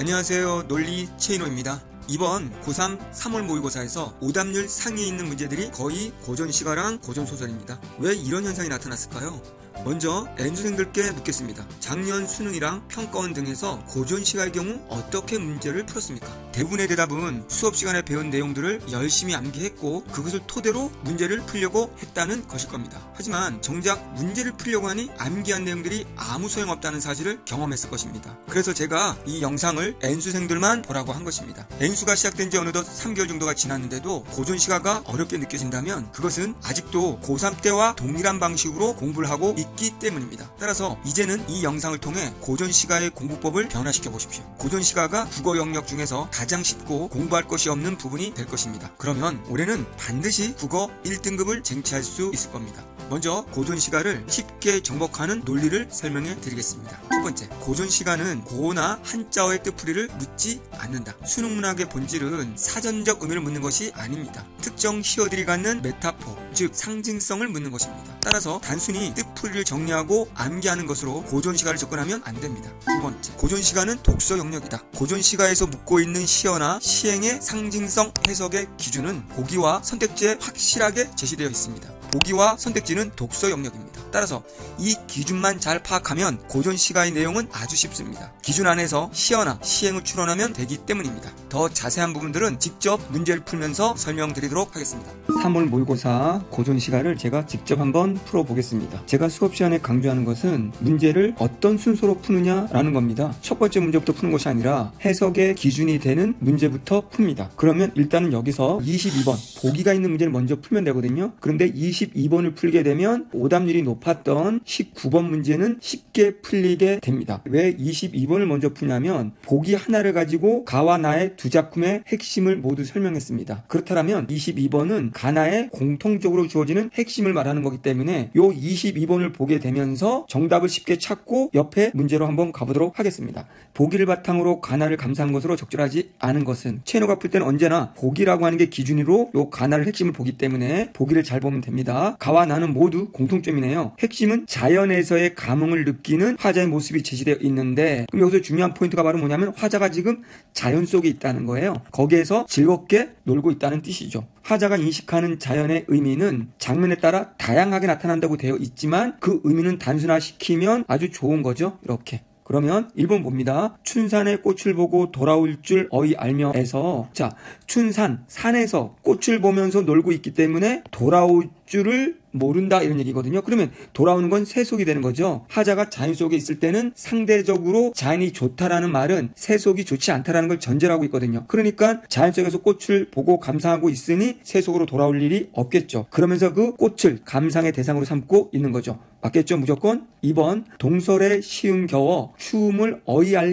안녕하세요. 논리 최인호입니다. 이번 고3 3월 모의고사에서 오답률 상위에 있는 문제들이 거의 고전시가랑 고전소설입니다. 왜 이런 현상이 나타났을까요? 먼저 N수생들께 묻겠습니다. 작년 수능이랑 평가원 등에서 고전시가의 경우 어떻게 문제를 풀었습니까? 대부분의 대답은 수업 시간에 배운 내용들을 열심히 암기했고 그것을 토대로 문제를 풀려고 했다는 것일 겁니다. 하지만 정작 문제를 풀려고 하니 암기한 내용들이 아무 소용없다는 사실을 경험했을 것입니다. 그래서 제가 이 영상을 N수생들만 보라고 한 것입니다. N수가 시작된 지 어느덧 3개월 정도가 지났는데도 고전시가가 어렵게 느껴진다면 그것은 아직도 고3 때와 동일한 방식으로 공부를 하고 있기 때문입니다. 따라서 이제는 이 영상을 통해 고전시가의 공부법을 변화시켜 보십시오. 고전시가가 국어 영역 중에서 가장 쉽고 공부할 것이 없는 부분이 될 것입니다. 그러면 올해는 반드시 국어 1등급을 쟁취할 수 있을 겁니다. 먼저 고전시가를 쉽게 정복하는 논리를 설명해 드리겠습니다. 첫 번째, 고전시가는 고나 한자어의 뜻풀이를 묻지 않는다. 수능문학의 본질은 사전적 의미를 묻는 것이 아닙니다. 특정 시어들이 갖는 메타포, 즉 상징성을 묻는 것입니다. 따라서 단순히 뜻풀이를 정리하고 암기하는 것으로 고전시가를 접근하면 안 됩니다. 두 번째, 고전시가는 독서 영역이다. 고전시가에서 묻고 있는 시어나 시행의 상징성 해석의 기준은 보기와 선택지에 확실하게 제시되어 있습니다. 보기와 선택지는 독서 영역입니다. 따라서 이 기준만 잘 파악하면 고전시가의 내용은 아주 쉽습니다. 기준 안에서 시어나 시행을 추론하면 되기 때문입니다. 더 자세한 부분들은 직접 문제를 풀면서 설명드리도록 하겠습니다. 3월 모의고사 고전시가를 제가 직접 한번 풀어보겠습니다. 제가 수업 시간에 강조하는 것은 문제를 어떤 순서로 푸느냐라는 겁니다. 첫 번째 문제부터 푸는 것이 아니라 해석의 기준이 되는 문제부터 풉니다. 그러면 일단은 여기서 22번 보기가 있는 문제를 먼저 풀면 되거든요. 그런데 22번을 풀게 되면 오답률이 높았던 19번 문제는 쉽게 풀리게 됩니다. 왜 22번을 먼저 푸냐면 보기 하나를 가지고 가와 나의 두 작품의 핵심을 모두 설명했습니다. 그렇다면 22번은 가나에 공통적으로 주어지는 핵심을 말하는 거기 때문에 요 22번을 보게 되면서 정답을 쉽게 찾고 옆에 문제로 한번 가보도록 하겠습니다. 보기를 바탕으로 가나를 감사한 것으로 적절하지 않은 것은 최인호가 풀 때는 언제나 보기라고 하는 게 기준으로 요 가나를 핵심을 보기 때문에 보기를 잘 보면 됩니다. 가와 나는 모두 공통점이네요. 핵심은 자연에서의 감흥을 느끼는 화자의 모습이 제시되어 있는데 그럼 여기서 중요한 포인트가 바로 뭐냐면 화자가 지금 자연 속에 있다는 거예요. 거기에서 즐겁게 놀고 있다는 뜻이죠. 화자가 인식하는 자연의 의미는 장면에 따라 다양하게 나타난다고 되어 있지만 그 의미는 단순화시키면 아주 좋은 거죠. 이렇게. 그러면 1번 봅니다. 춘산의 꽃을 보고 돌아올 줄 어이 알며에서 자, 춘산, 산에서 꽃을 보면서 놀고 있기 때문에 돌아올 줄을 모른다 이런 얘기거든요. 그러면 돌아오는 건 세속이 되는 거죠. 화자가 자연 속에 있을 때는 상대적으로 자연이 좋다라는 말은 세속이 좋지 않다라는 걸 전제로 하고 있거든요. 그러니까 자연 속에서 꽃을 보고 감상하고 있으니 세속으로 돌아올 일이 없겠죠. 그러면서 그 꽃을 감상의 대상으로 삼고 있는 거죠. 맞겠죠? 무조건. 2번 동설의 시음 겨워 추움을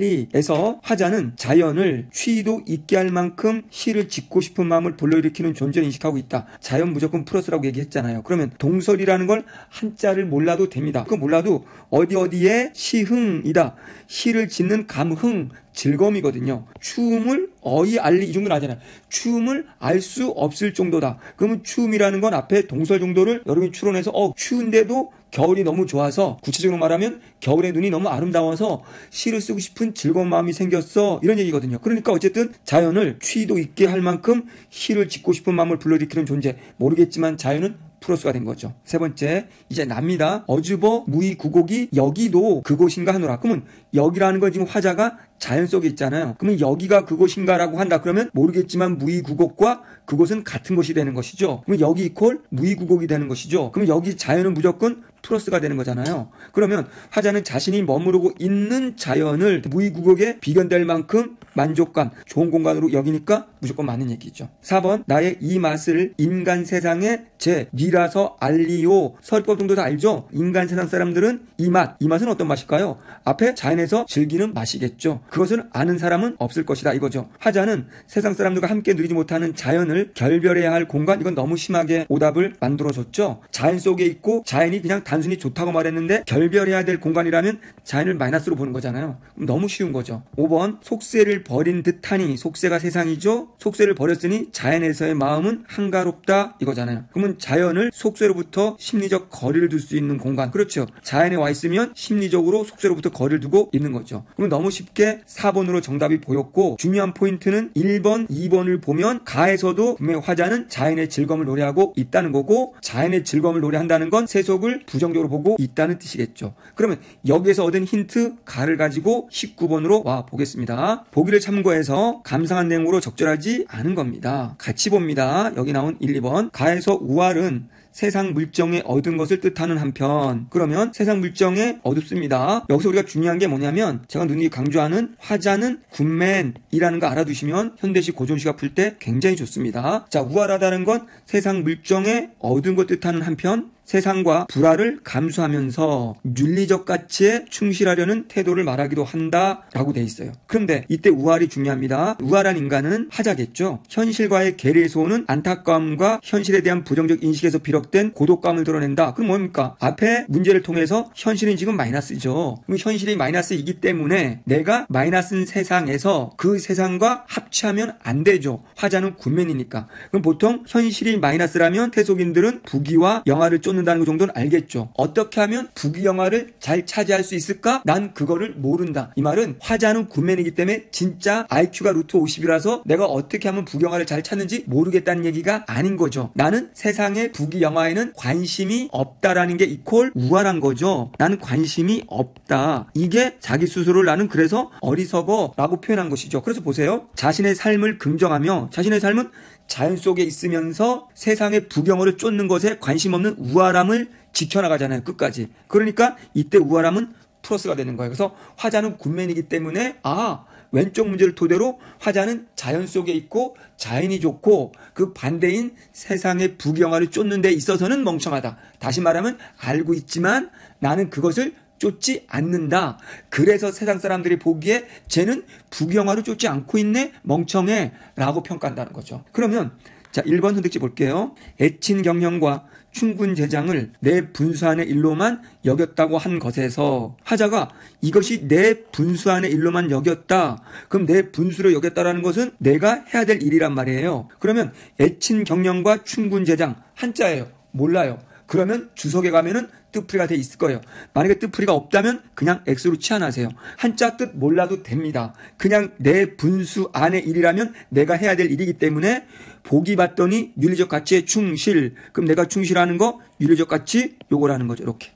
어이알리에서 화자는 자연을 취도 있게 할 만큼 시를 짓고 싶은 마음을 불러일으키는 존재를 인식하고 있다. 자연 무조건 플러스라고 얘기했잖아요. 그러면 동설이라는 걸 한자를 몰라도 됩니다. 그거 몰라도 어디에 시흥이다. 시를 짓는 감흥, 즐거움이거든요. 추움을 어이알리 이 정도는 아잖아요. 추움을 알 수 없을 정도다. 그러면 추움이라는 건 앞에 동설 정도를 여러분이 추론해서 추운데도 겨울이 너무 좋아서 구체적으로 말하면 겨울의 눈이 너무 아름다워서 시를 쓰고 싶은 즐거운 마음이 생겼어 이런 얘기거든요. 그러니까 어쨌든 자연을 취도 있게 할 만큼 시를 짓고 싶은 마음을 불러일으키는 존재 모르겠지만 자연은 플러스가 된 거죠. 세 번째 이제 납니다. 어주버 무이구곡이 여기도 그곳인가 하노라. 그러면 여기라는 건 지금 화자가 자연 속에 있잖아요. 그러면 여기가 그곳인가라고 한다. 그러면 모르겠지만 무이구곡과 그곳은 같은 것이 되는 것이죠. 그러면 여기 이퀄 무이구곡이 되는 것이죠. 그러면 여기 자연은 무조건 플러스가 되는 거잖아요. 그러면 화자는 자신이 머무르고 있는 자연을 무이구곡에 비견될 만큼 만족감, 좋은 공간으로 여기니까 무조건 맞는 얘기죠. 4번 나의 이 맛을 인간 세상에 제 니라서 알리오. 서리법 정도 다 알죠? 인간 세상 사람들은 이 맛은 어떤 맛일까요? 앞에 자연에서 즐기는 맛이겠죠. 그것을 아는 사람은 없을 것이다 이거죠. 화자는 세상 사람들과 함께 누리지 못하는 자연을 결별해야 할 공간 이건 너무 심하게 오답을 만들어줬죠. 자연 속에 있고 자연이 그냥 단순히 좋다고 말했는데 결별해야 될 공간이라면 자연을 마이너스로 보는 거잖아요. 그럼 너무 쉬운 거죠. 5번 속세를 버린 듯하니 속세가 세상이죠. 속세를 버렸으니 자연에서의 마음은 한가롭다 이거잖아요. 그러면 자연을 속세로부터 심리적 거리를 둘 수 있는 공간. 그렇죠. 자연에 와 있으면 심리적으로 속세로부터 거리를 두고 있는 거죠. 그러면 너무 쉽게 4번으로 정답이 보였고 중요한 포인트는 1번, 2번을 보면 가에서도 분명히 화자는 자연의 즐거움을 노래하고 있다는 거고 자연의 즐거움을 노래한다는 건 세속을 부정적으로 보고 있다는 뜻이겠죠. 그러면 여기에서 얻은 힌트 가를 가지고 19번으로 와 보겠습니다. 보기를 참고해서 감상한 내용으로 적절하지 않은 겁니다. 같이 봅니다. 여기 나온 1, 2번. 가에서 우알은 세상 물정에 얻은 것을 뜻하는 한편 그러면 세상 물정에 어둡습니다. 여기서 우리가 중요한 게 뭐냐면 제가 누누이 강조하는 화자는 굿맨이라는 거 알아두시면 현대식 고전시가 풀 때 굉장히 좋습니다. 자, 우월하다는 건 세상 물정에 얻은 것 뜻하는 한편 세상과 불화를 감수하면서 윤리적 가치에 충실하려는 태도를 말하기도 한다라고 돼 있어요. 그런데 이때 우월이 중요합니다. 우월한 인간은 화자겠죠. 현실과의 괴리에서 오는 안타까움과 현실에 대한 부정적 인식에서 비롯된 고독감을 드러낸다. 그럼 뭡니까? 앞에 문제를 통해서 현실은 지금 마이너스죠. 그럼 현실이 마이너스이기 때문에 내가 마이너스인 세상에서 그 세상과 합치하면 안 되죠. 화자는 굿맨이니까. 그럼 보통 현실이 마이너스라면 태속인들은 부귀와 영화를 쫓는 다는 그 정도는 알겠죠. 어떻게 하면 부귀영화를 잘 차지할 수 있을까? 난 그거를 모른다. 이 말은 화자는 굿맨이기 때문에 진짜 IQ가 루트 50이라서 내가 어떻게 하면 부귀영화를 잘 찾는지 모르겠다는 얘기가 아닌 거죠. 나는 세상의 부귀영화에는 관심이 없다라는 게 이퀄 우월한 거죠. 나는 관심이 없다. 이게 자기 스스로를 나는 그래서 어리석어라고 표현한 것이죠. 그래서 보세요. 자신의 삶을 긍정하며 자신의 삶은 자연 속에 있으면서 세상의 부경어를 쫓는 것에 관심 없는 우월함을 지켜나가잖아요. 끝까지. 그러니까 이때 우월함은 플러스가 되는 거예요. 그래서 화자는 굿맨이기 때문에 왼쪽 문제를 토대로 화자는 자연 속에 있고 자연이 좋고 그 반대인 세상의 부경어를 쫓는 데 있어서는 멍청하다. 다시 말하면 알고 있지만 나는 그것을 쫓지 않는다. 그래서 세상 사람들이 보기에 쟤는 부귀영화를 쫓지 않고 있네? 멍청해 라고 평가한다는 거죠. 그러면 자 1번 선택지 볼게요. 애친 경영과 충군 재장을 내 분수안의 일로만 여겼다고 한 것에서 화자가 이것이 내 분수안의 일로만 여겼다. 그럼 내 분수로 여겼다라는 것은 내가 해야 될 일이란 말이에요. 그러면 애친 경영과 충군 재장 한자예요. 몰라요. 그러면 주석에 가면은 뜻풀이가 돼 있을 거예요. 만약에 뜻풀이가 없다면 그냥 X로 치환하세요. 한자 뜻 몰라도 됩니다. 그냥 내 분수 안의 일이라면 내가 해야 될 일이기 때문에 보기 봤더니 윤리적 가치에 충실. 그럼 내가 충실하는 거 윤리적 가치 요거라는 거죠. 이렇게.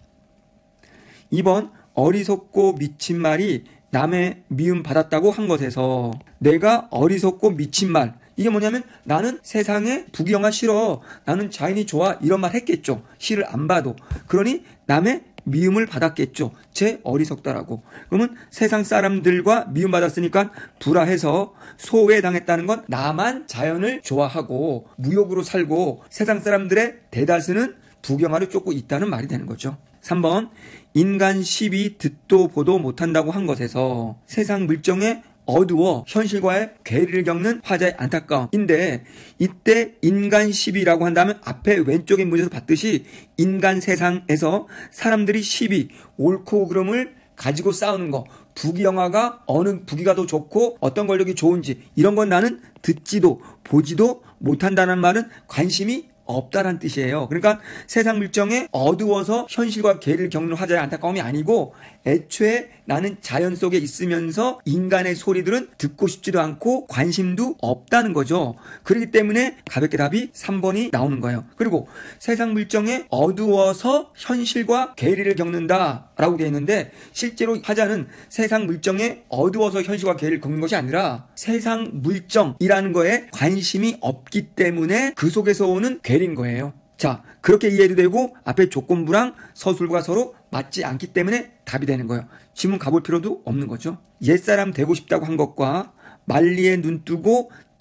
2번 어리석고 미친 말이 남의 미움 받았다고 한 것에서 내가 어리석고 미친 말 이게 뭐냐면 나는 세상에 부귀영화 싫어. 나는 자연이 좋아. 이런 말 했겠죠. 시를 안 봐도. 그러니 남의 미움을 받았겠죠. 제 어리석다라고. 그러면 세상 사람들과 미움받았으니까 불화해서 소외당했다는 건 나만 자연을 좋아하고 무욕으로 살고 세상 사람들의 대다수는 부귀영화를 쫓고 있다는 말이 되는 거죠. 3번 인간 시비 듣도 보도 못한다고 한 것에서 세상 물정에 어두워 현실과의 괴리를 겪는 화자의 안타까움인데 이때 인간 시비라고 한다면 앞에 왼쪽의 문제에서 봤듯이 인간 세상에서 사람들이 시비, 옳고 그름을 가지고 싸우는 거 부귀영화가 어느 부귀가 더 좋고 어떤 권력이 좋은지 이런 건 나는 듣지도 보지도 못한다는 말은 관심이 없다란 뜻이에요. 그러니까 세상 물정에 어두워서 현실과 괴리를 겪는 화자의 안타까움이 아니고 애초에 나는 자연 속에 있으면서 인간의 소리들은 듣고 싶지도 않고 관심도 없다는 거죠. 그렇기 때문에 가볍게 답이 3번이 나오는 거예요. 그리고 세상 물정에 어두워서 현실과 괴리를 겪는다라고 되어 있는데 실제로 화자는 세상 물정에 어두워서 현실과 괴리를 겪는 것이 아니라 세상 물정이라는 거에 관심이 없기 때문에 그 속에서 오는 괴리인 거예요. 자, 그렇게 이해도 되고 앞에 조건부랑 서술과 서로 맞지 않기 때문에 답이 되는 거예요. 지문 가볼 필요도 없는 거죠. 옛사람 되고 싶다고 한 것과 만리에 눈 뜨고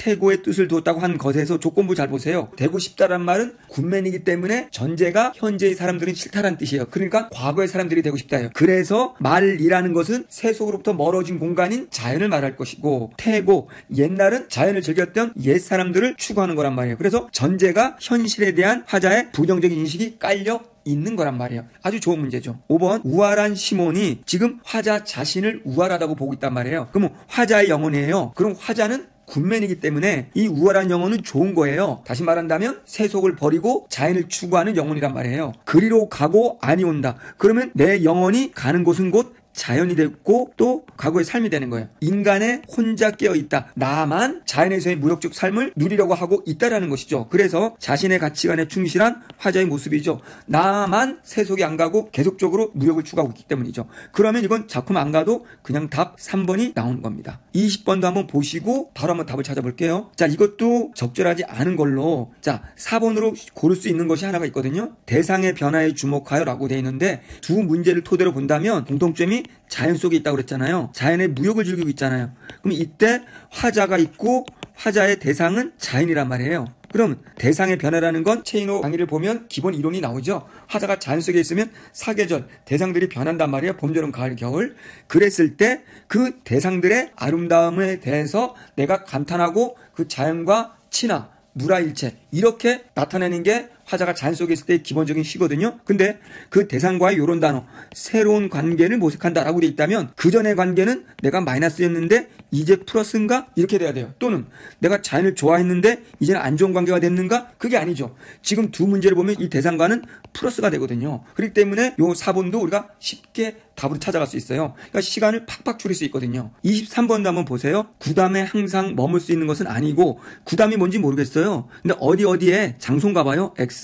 태고의 뜻을 두었다고 한 것에서 조건부 잘 보세요. 되고 싶다란 말은 군맨이기 때문에 전제가 현재의 사람들은 싫다란 뜻이에요. 그러니까 과거의 사람들이 되고 싶다예요. 그래서 말이라는 것은 세속으로부터 멀어진 공간인 자연을 말할 것이고, 태고, 옛날은 자연을 즐겼던 옛 사람들을 추구하는 거란 말이에요. 그래서 전제가 현실에 대한 화자의 부정적인 인식이 깔려 있는 거란 말이에요. 아주 좋은 문제죠. 5번, 우월한 시몬이 지금 화자 자신을 우월하다고 보고 있단 말이에요. 그럼 화자의 영혼이에요. 그럼 화자는 군맨이기 때문에 이 우월한 영혼은 좋은 거예요. 다시 말한다면 세속을 버리고 자연을 추구하는 영혼이란 말이에요. 그리로 가고 아니 온다. 그러면 내 영혼이 가는 곳은 곧 자연이 됐고 또 과거의 삶이 되는 거예요. 인간에 혼자 깨어있다. 나만 자연에서의 무역적 삶을 누리려고 하고 있다라는 것이죠. 그래서 자신의 가치관에 충실한 화자의 모습이죠. 나만 세속에 안 가고 계속적으로 무역을 추구하고 있기 때문이죠. 그러면 이건 작품 안 가도 그냥 답 3번이 나오는 겁니다. 20번도 한번 보시고 바로 한번 답을 찾아볼게요. 자, 이것도 적절하지 않은 걸로, 자, 4번으로 고를 수 있는 것이 하나가 있거든요. 대상의 변화에 주목하여 라고 되어 있는데 두 문제를 토대로 본다면 공통점이 자연 속에 있다고 그랬잖아요. 자연의 무역을 즐기고 있잖아요. 그럼 이때 화자가 있고 화자의 대상은 자연이란 말이에요. 그럼 대상의 변화라는 건 체이노 강의를 보면 기본 이론이 나오죠. 화자가 자연 속에 있으면 사계절, 대상들이 변한단 말이에요. 봄, 여름, 가을, 겨울. 그랬을 때 그 대상들의 아름다움에 대해서 내가 감탄하고 그 자연과 친화, 무라일체 이렇게 나타내는 게 화자가 자연 속에 있을 때의 기본적인 시거든요. 근데 그 대상과의 이런 단어, 새로운 관계를 모색한다라고 돼 있다면 그 전의 관계는 내가 마이너스였는데 이제 플러스인가? 이렇게 돼야 돼요. 또는 내가 자연을 좋아했는데 이제는 안 좋은 관계가 됐는가? 그게 아니죠. 지금 두 문제를 보면 이 대상과는 플러스가 되거든요. 그렇기 때문에 요 4번도 우리가 쉽게 답으로 찾아갈 수 있어요. 그러니까 시간을 팍팍 줄일 수 있거든요. 23번도 한번 보세요. 구담에 항상 머물 수 있는 것은 아니고, 구담이 뭔지 모르겠어요. 근데 어디에 장소인가 봐요. X.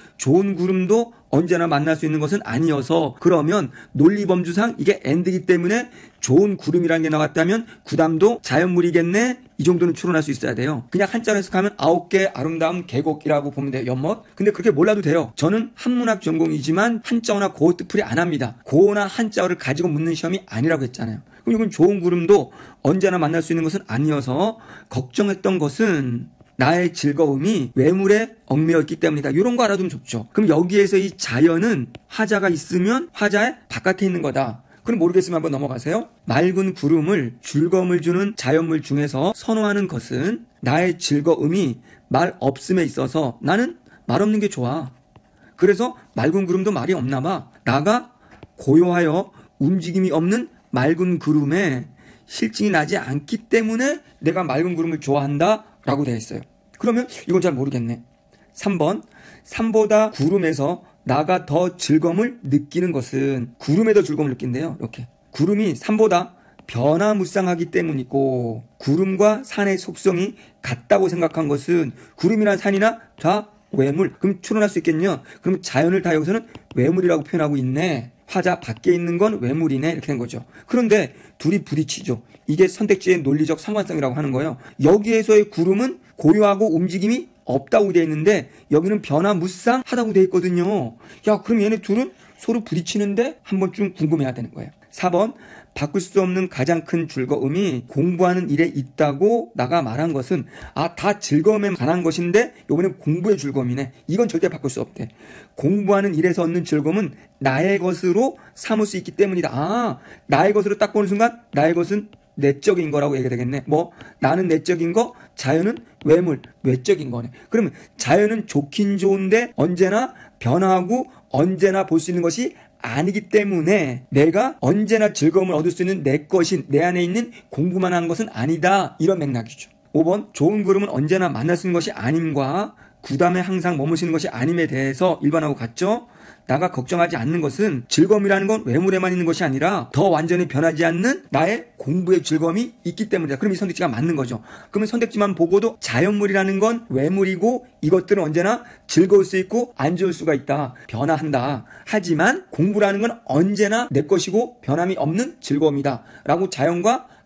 좋은 구름도 언제나 만날 수 있는 것은 아니어서, 그러면 논리범주상 이게 AND이기 때문에 좋은 구름이라는 게 나왔다면 구담도 자연물이겠네? 이 정도는 추론할 수 있어야 돼요. 그냥 한자로 해석하면 9개 아름다운 계곡이라고 보면 돼요. 연못. 근데 그렇게 몰라도 돼요. 저는 한문학 전공이지만 한자어나 고어 뜻풀이 안 합니다. 고어나 한자어를 가지고 묻는 시험이 아니라고 했잖아요. 그럼 이건 좋은 구름도 언제나 만날 수 있는 것은 아니어서 걱정했던 것은 나의 즐거움이 외물에 얽매였기 때문이다. 이런 거 알아두면 좋죠. 그럼 여기에서 이 자연은 화자가 있으면 화자의 바깥에 있는 거다. 그럼 모르겠으면 한번 넘어가세요. 맑은 구름을 즐거움을 주는 자연물 중에서 선호하는 것은 나의 즐거움이 말 없음에 있어서 나는 말 없는 게 좋아. 그래서 맑은 구름도 말이 없나 봐. 나가 고요하여 움직임이 없는 맑은 구름에 실증이 나지 않기 때문에 내가 맑은 구름을 좋아한다 라고 되어 있어요. 그러면 이건 잘 모르겠네. 3번, 산보다 구름에서 나가 더 즐거움을 느끼는 것은, 구름에 더 즐거움을 느낀대요. 이렇게 구름이 산보다 변화무쌍하기 때문이고, 구름과 산의 속성이 같다고 생각한 것은 구름이나 산이나 다 외물. 그럼 추론할 수 있겠냐? 그럼 자연을 다 여기서는 외물이라고 표현하고 있네. 화자 밖에 있는 건 외물이네. 이렇게 된 거죠. 그런데 둘이 부딪히죠. 이게 선택지의 논리적 상관성이라고 하는 거예요. 여기에서의 구름은 고요하고 움직임이 없다고 되어 있는데 여기는 변화무쌍하다고 되어 있거든요. 야, 그럼 얘네 둘은 서로 부딪히는데 한번 좀 궁금해야 되는 거예요. 4번, 바꿀 수 없는 가장 큰 즐거움이 공부하는 일에 있다고 나가 말한 것은, 다 즐거움에 관한 것인데 이번엔 공부의 즐거움이네. 이건 절대 바꿀 수 없대. 공부하는 일에서 얻는 즐거움은 나의 것으로 삼을 수 있기 때문이다. 나의 것으로 딱 보는 순간 나의 것은 내적인 거라고 얘기가 되겠네. 나는 내적인 거, 자연은 외물, 외적인 거네. 그러면 자연은 좋긴 좋은데 언제나 변화하고 언제나 볼 수 있는 것이 아니기 때문에 내가 언제나 즐거움을 얻을 수 있는 내 것인, 내 안에 있는 공부만 한 것은 아니다. 이런 맥락이죠. 5번, 좋은 구름은 언제나 만날 수 있는 것이 아님과 구담에 항상 머무시는 것이 아님에 대해서 1번하고 같죠. 나가 걱정하지 않는 것은 즐거움이라는 건 외물에만 있는 것이 아니라 더 완전히 변하지 않는 나의 공부의 즐거움이 있기 때문이다. 그럼 이 선택지가 맞는 거죠. 그러면 선택지만 보고도 자연물이라는 건 외물이고 이것들은 언제나 즐거울 수 있고 안 좋을 수가 있다. 변화한다. 하지만 공부라는 건 언제나 내 것이고 변함이 없는 즐거움이다. 라고 자연과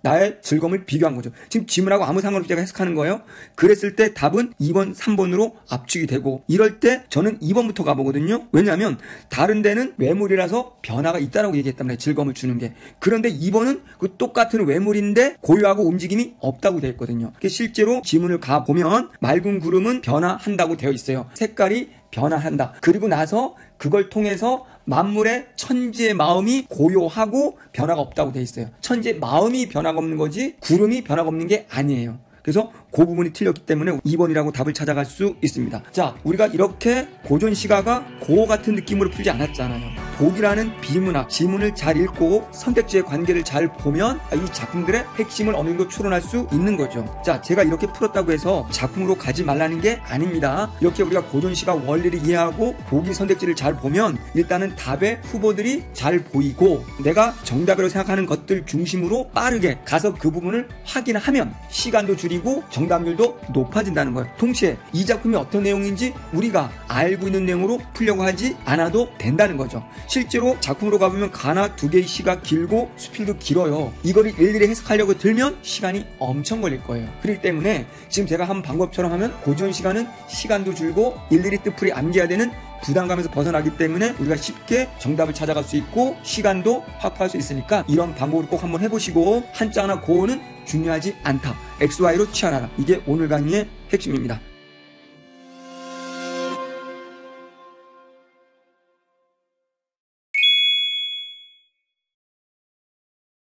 나의 즐거움을 비교한 거죠. 지금 지문하고 아무 상관없이 제가 해석하는 거예요. 그랬을 때 답은 2번, 3번으로 압축이 되고, 이럴 때 저는 2번부터 가보거든요. 왜냐하면 다른 데는 외물이라서 변화가 있다라고 얘기했단 말이에요. 즐거움을 주는 게. 그런데 2번은 그 똑같은 외물인데 고유하고 움직임이 없다고 되어 있거든요. 실제로 지문을 가보면 맑은 구름은 변화한다고 되어 있어요. 색깔이 변화한다. 그리고 나서 그걸 통해서 만물의 천지의 마음이 고요하고 변화가 없다고 되어 있어요. 천지의 마음이 변화가 없는 거지 구름이 변화가 없는 게 아니에요. 그래서 그 부분이 틀렸기 때문에 2번이라고 답을 찾아갈 수 있습니다. 자, 우리가 이렇게 고전 시가가 고어 같은 느낌으로 풀지 않았잖아요. 독이라는 비문학, 지문을 잘 읽고 선택지의 관계를 잘 보면 이 작품들의 핵심을 어느 정도 추론할 수 있는 거죠. 자, 제가 이렇게 풀었다고 해서 작품으로 가지 말라는 게 아닙니다. 이렇게 우리가 고전 시가 원리를 이해하고 보기 선택지를 잘 보면 일단은 답의 후보들이 잘 보이고 내가 정답이라고 생각하는 것들 중심으로 빠르게 가서 그 부분을 확인하면 시간도 줄이고 정답률도 높아진다는 거예요. 동시에 이 작품이 어떤 내용인지 우리가 알고 있는 내용으로 풀려고 하지 않아도 된다는 거죠. 실제로 작품으로 가보면 가나 두 개의 시가 길고 수필도 길어요. 이거를 일일이 해석하려고 들면 시간이 엄청 걸릴 거예요. 그렇기 때문에 지금 제가 한 방법처럼 하면 고전 시간은 시간도 줄고 일일이 뜻풀이 암기해야 되는 부담감에서 벗어나기 때문에 우리가 쉽게 정답을 찾아갈 수 있고 시간도 확보할 수 있으니까 이런 방법을 꼭 한번 해보시고 한자나 고어는 중요하지 않다. XY로 치환하라. 이게 오늘 강의의 핵심입니다.